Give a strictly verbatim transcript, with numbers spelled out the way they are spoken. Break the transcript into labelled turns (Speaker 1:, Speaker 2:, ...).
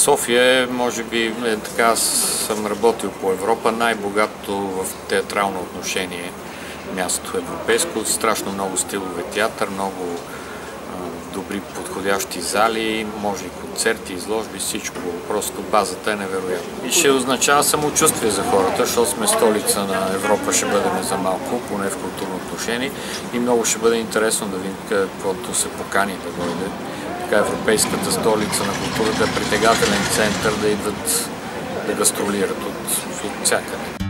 Speaker 1: София е, може би, е, така съм работил по Европа, най-богато в театрално отношение място европейско, страшно много стилове театър, много а, добри подходящи зали, може и концерти, изложби, всичко. Просто базата е невероятна. И ще означава самочувствие за хората, защото сме столица на Европа, ще бъдем за малко, поне в културно отношение, и много ще бъде интересно да видим каквото се покани да дойде. Така европейската столица на културата е притегателен център да идват да гастролират от, от всякъде.